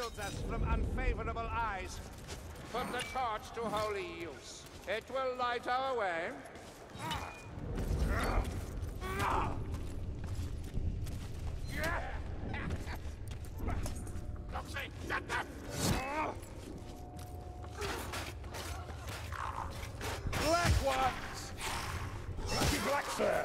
shields us from unfavorable eyes. Put the torch to holy use. It will light our way. Black ones! Lucky black fair!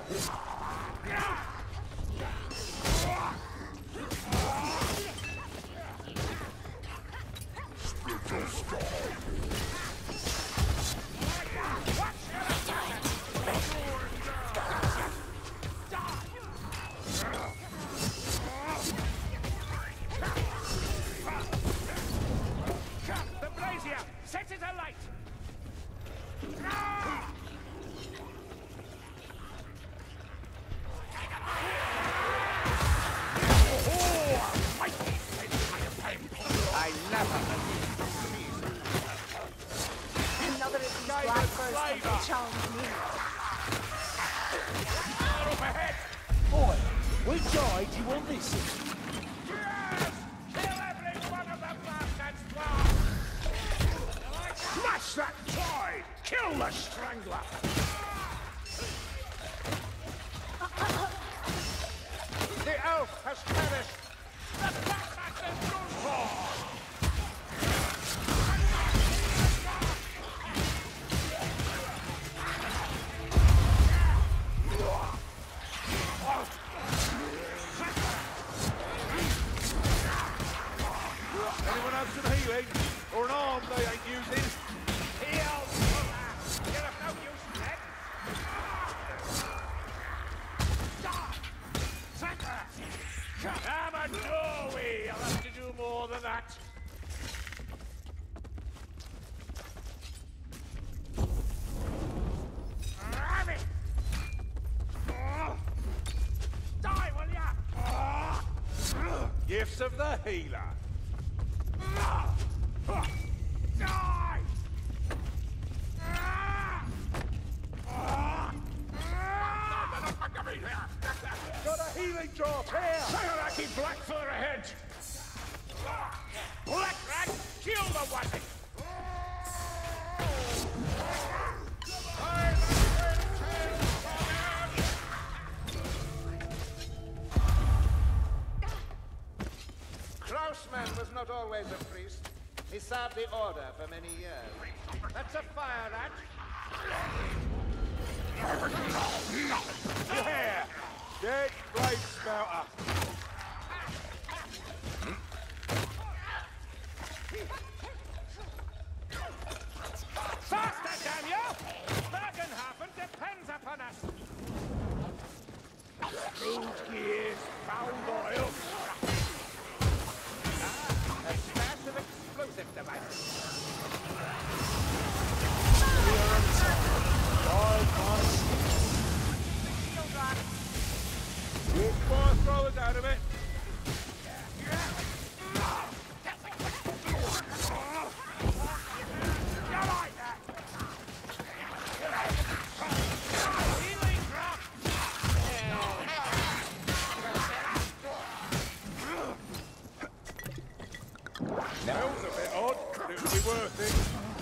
The brazier! Set it alight! I never Another of these blackbirds can challenge me. Out of my head! Boy, which eye do you want this in? Yes! Kill every one of the bastards! Smash that toy! Kill the strangler! The elf has perished! The bastards is done for! Anyone have some healing? Or an arm they ain't using? Heal! You're of no use, Ned! I'm a Norway! I'll have to do more than that! Ram it! Die, will ya? Gifts of the healer. Die! Got a healing drop here! Sagaraki Blackfur ahead! Black Rat, kill the wagon! Klausman was not always a priest. He served the order for many years. That's a fire rat. Yeah! Dead blade spouter. Faster, damn you! Bergenhafen depends upon us. Gold gears, found oil. A massive explosive device. Walk fire throwers out of it. Healing drop! Smells a bit odd, but it'll be worth it.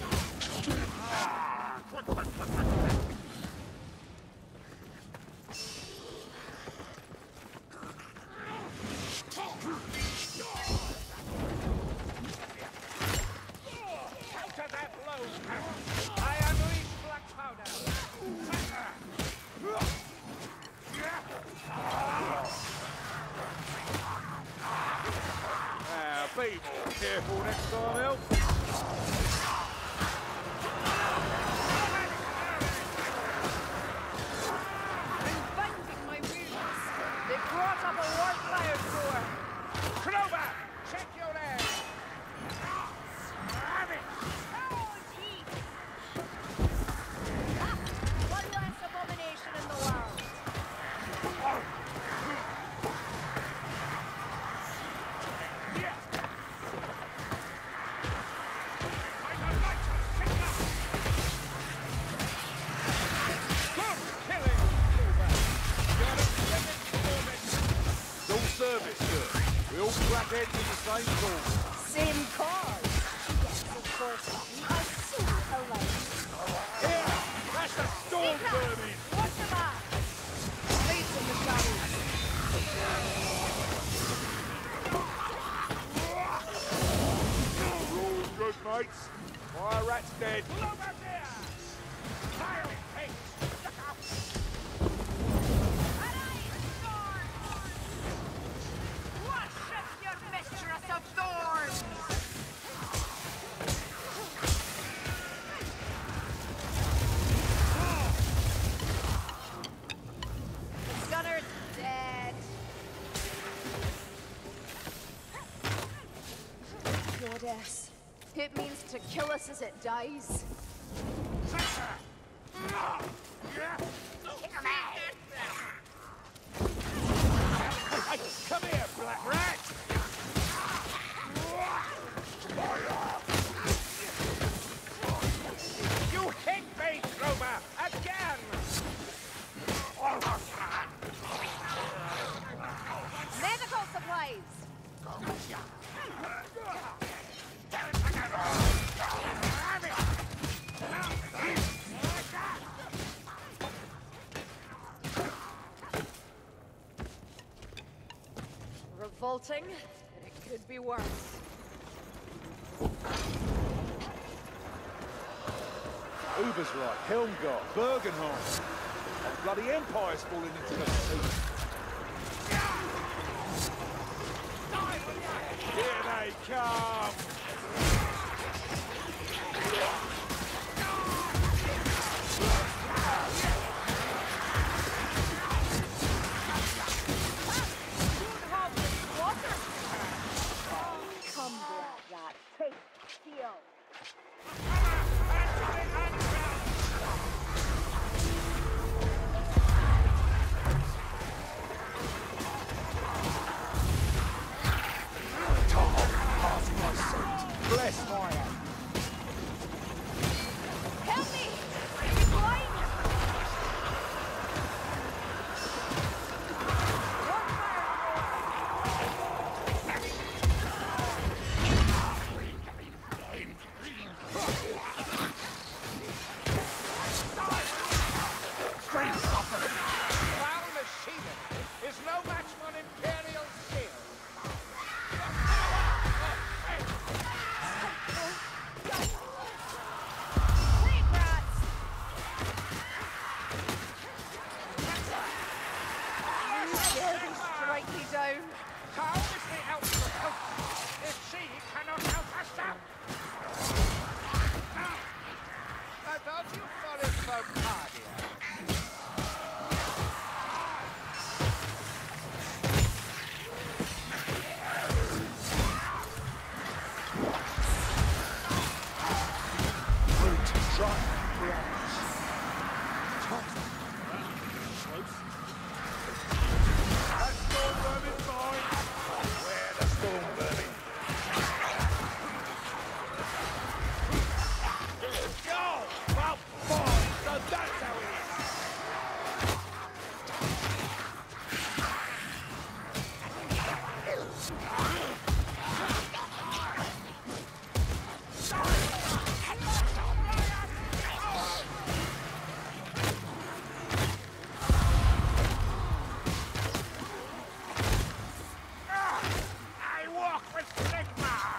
Counter their blows! I unleash black powder! Be more careful next time, Elf. I'm binding my wounds. They brought up a white fire door. Crowbar! Check your air! Ram it! Oh, heat! One less abomination in the world. Service, sir. We all crack heads in the same cause. Same mates. Fire rat's dead. Over there! Fire it, Pete! Look out! Worship your mistress of thorns! The gunner's dead. Goddess. It means to kill us as it dies. Hey, come here, black rat! You hit me, Clover! Again! Medical supplies! Revolting, but it could be worse. Uber's right. Helmgart, Bergenholm. The bloody Empire's falling into the sea. Here they come! Come, black rat, take steel. Bless my hand. Help me! I'm blind! Foul machinery is no match for an Imperial shield. Plague rats! You dare they strike me down? How is the help to help if she cannot help herself? I thought you followed from Cardia. That storm vermin's mine! Where the storm vermin? Go! Well, fine, so that's how it is! I walk with Sigma!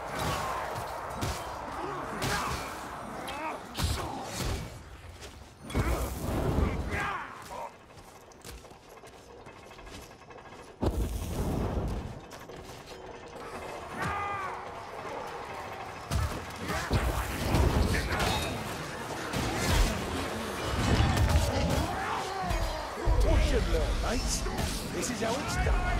We should learn, mates. This is how it's done.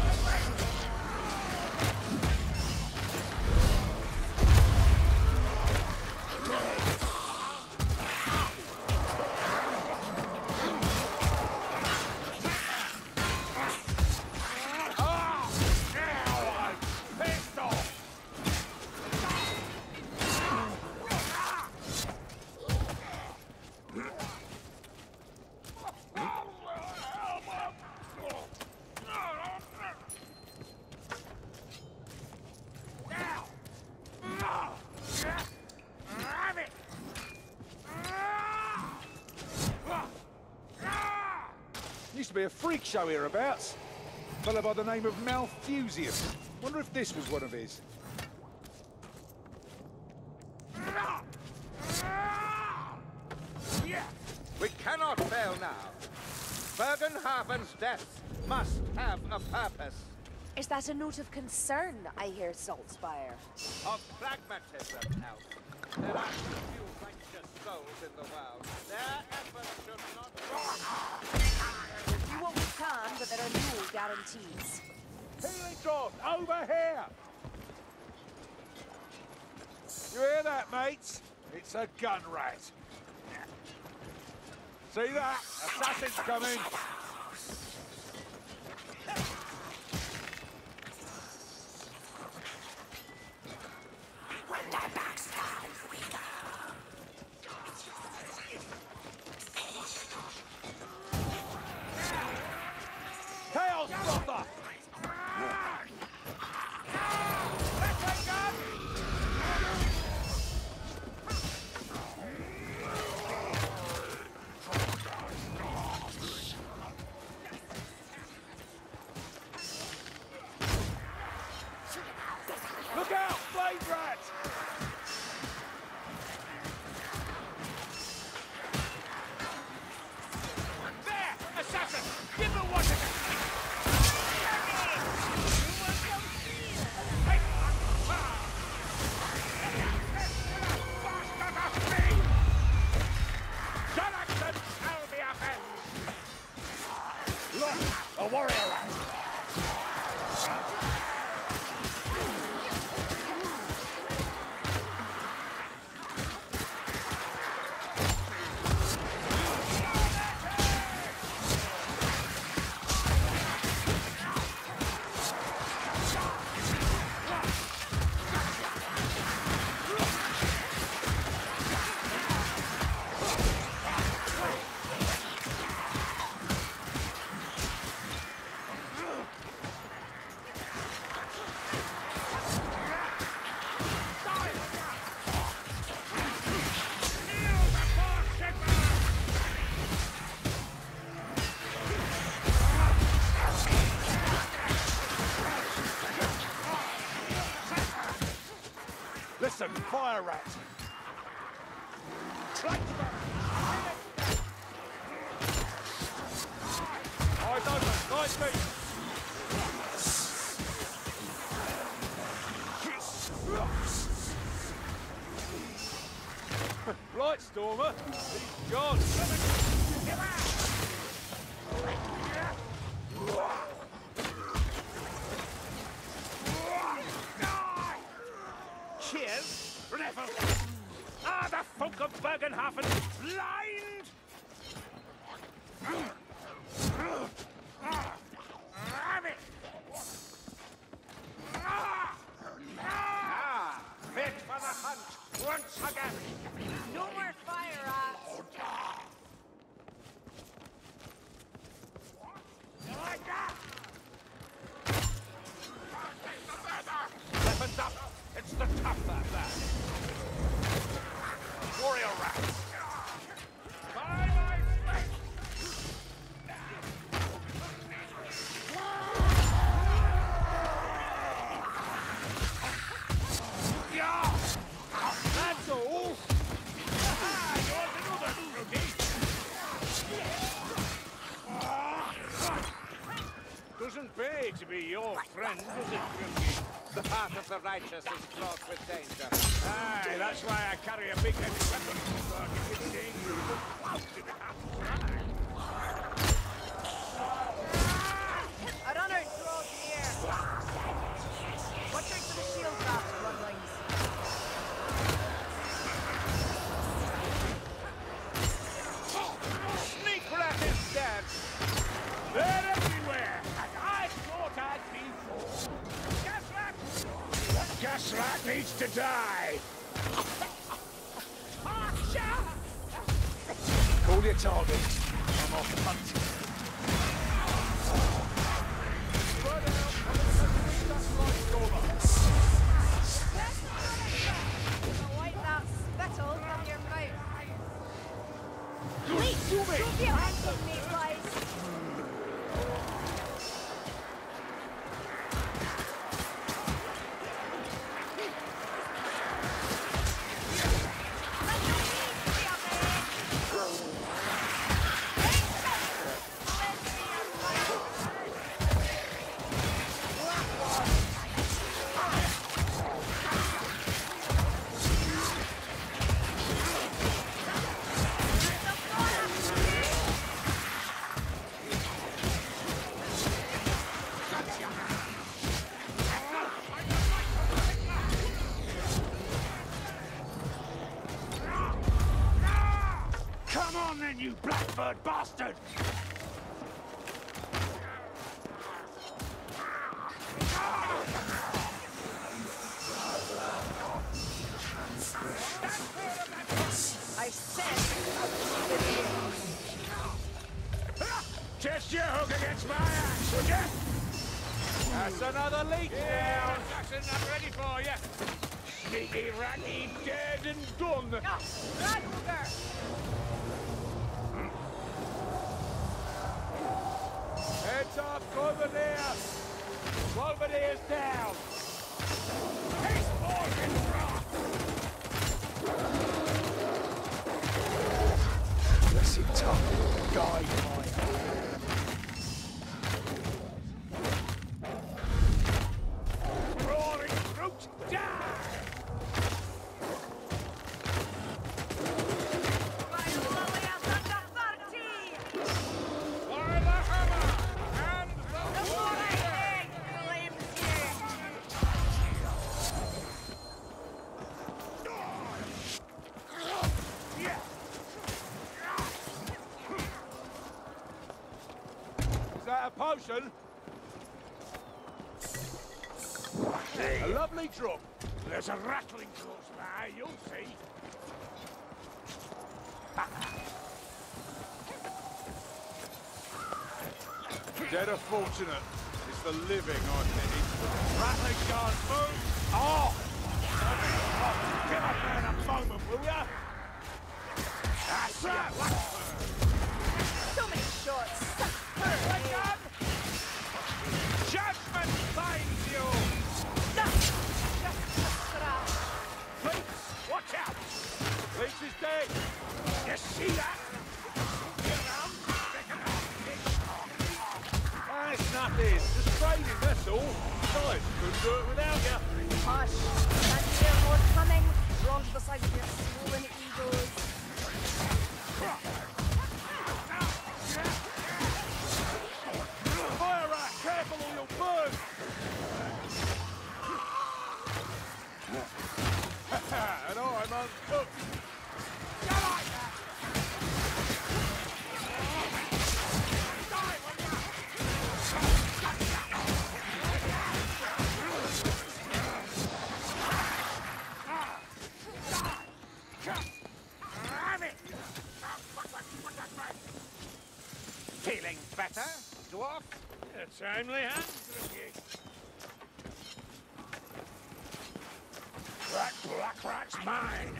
Used to be a freak show hereabouts. A fellow by the name of Malthusium. Wonder if this was one of his. fail now. Bergenhaven's death must have a purpose. Is that a note of concern I hear, Saltspire? Of pragmatism, Elf. There are too few righteous souls in the world. Their efforts should not... We'll do what we can, but there are no guarantees. Healing draft, over here! You hear that, mates? It's a gun rat. See that? Assassin's coming! Chaos Brother! Look out, Blade Rat! There! Assassin! Give her what it is! Jackson shall be avenged! Look, a warrior rat! Listen, fire rat! Eyes open, nice feet! Blightstormer, he's gone! Cheers, Revel! Ah, the folk of Bergenhafen blind! Rabbit! Fit for the hunt once again! No more fire rats! Weapons up! It's the tougher lad! Warrior rats! By my faith! Yeah! That's all! Yours another, Fruity! Doesn't pay to be your friend, does it, Fruity? The path of the righteous is fraught with danger. Aye, that's why I carry a big heavy weapon. So I can get dangerous. A runner draws near. Watch out for the shield traps, runlings. Sneak rat is dead. They're everywhere. And I thought I'd be fooled. Gasrat! Gasrat needs to die. Call your target. I'm off hunting. Spread out and that Blightstormer. Wipe that spittle from your mouth. Wait, do me! Don't be hands on me, guys. on then, you blackbird bastard! I said... Test your hook against my axe, would you? That's another leech Yeah, down. Jackson, I'm ready for you. Sneaky ratty, dead and done. No! Right, Uber! Heads up, Cloverdale. Cloverdale's down. He's Morgan Rock! Bless him, Tom. Guy fire. Roaring brute, down! For the hammer and the yeah. Is that a potion? A lovely drop. There's a rattling close by, you'll see. Dead or fortunate. It's the living I need. Rattling guard, move! Oh! Get up there in a moment, will ya? That's right! So many shots! Wake up! Judgment finds you! Please, watch out! Leech is dead. You see that? Ah, it's nothing. Just training, that's all. Besides, couldn't do it without you. Hush! Can't you hear more coming? Drawn to the side of your swollen egos. Fire rat, careful or you'll burn. And I'm uncooked. Feeling better, dwarf? A timely hand, That black rat's mine!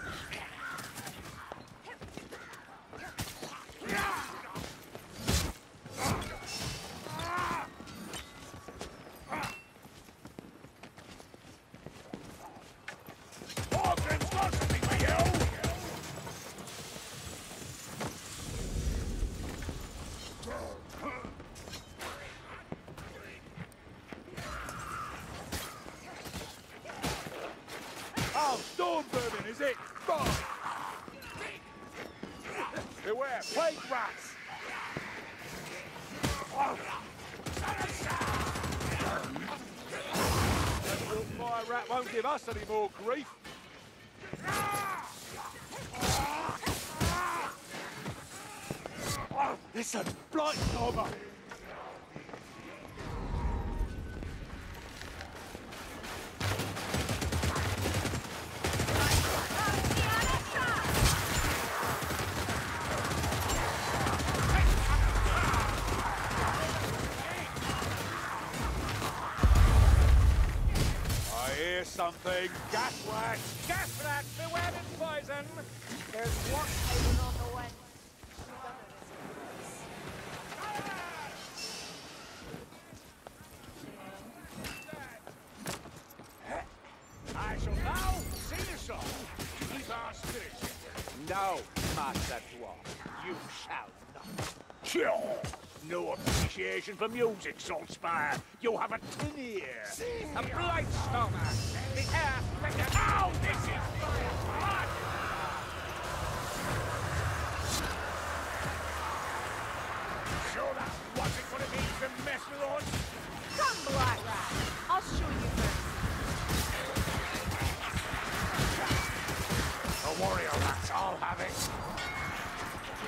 Morgan's got something for you! Oh, storm vermin, is it? Fine. Beware, plague rats. That little fire rat won't give us any more grief. Listen, blight over. I hear something. Gas rat. Gas rat, beware its poison! There's one hiding on the wind. I shall now sing a song to keep our spirits. No, Master Dwarf, you shall not. Sure. No appreciation for music, Saltspire. You have a tin ear. A blight stormer. The air flicker. Ow! This is blood! Sure that wasn't what it means to mess with us? Come, Black Rat. I'll show you first. A warrior rats, I'll have it.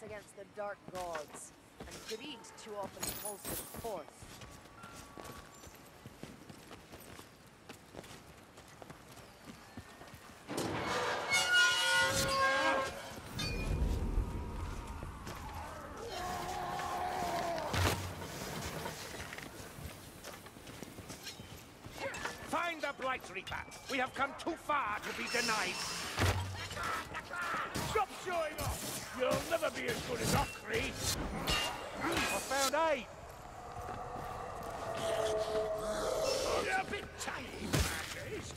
us against the dark gods, and greed too often calls them forth. Find the Blight Reaper. We have come too far to be denied. Stop showing off. You'll never be as good as Ockree. I found 8. You're a bit tiny, Marcus.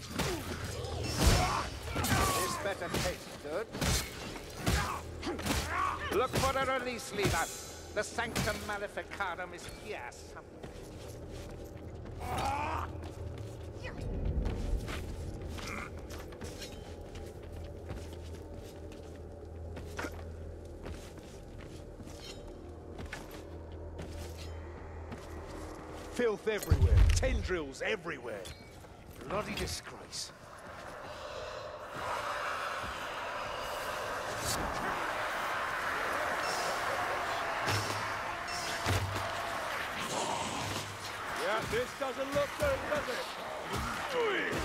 This better taste good. Look for a release lever. The Sanctum Maleficarum is here somewhere. Filth everywhere. Tendrils everywhere. Bloody disgrace. Yeah, this doesn't look good, does it?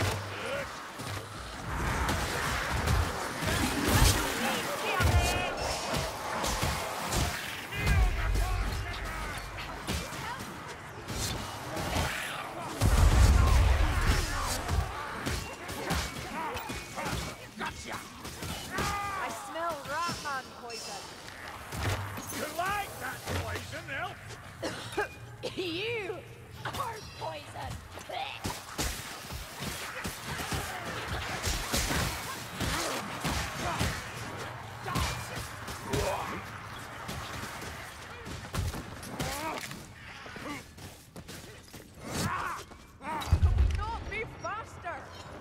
I smell Ratman poison. You like that poison, Elf? You are poison. Not be faster.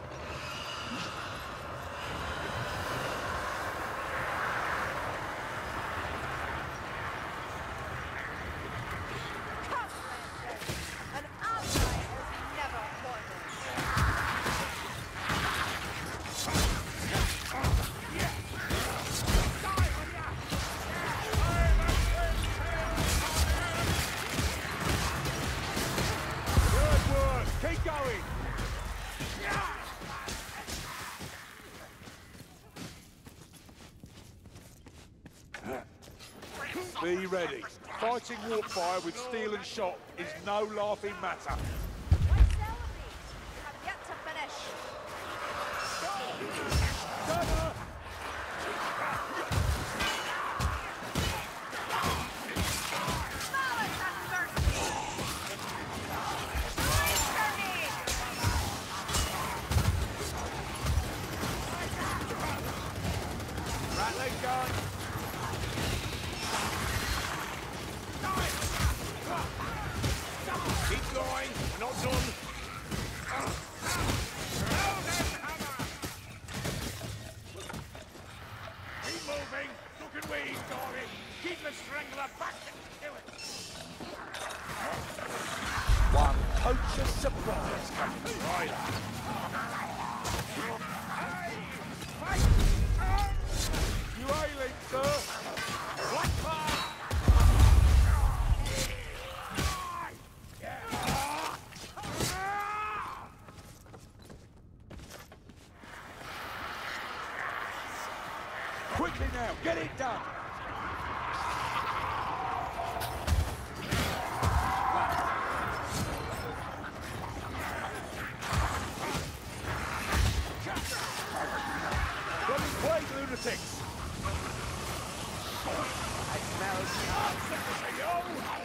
An ally is never pointless. Good work. Keep going. Be ready. Fighting Warpfire with steel and shot is no laughing matter. Why celebrate? You have yet to finish. Malice and mercy! Rattling gun. Keep going. We're not done. Keep moving. Look and weave, Dory. Keep the strangler back and kill it. One poacher surprise coming right up. You ailing, sir? Blackfire! Quickly now, get it done. Bloody plague lunatics. I smell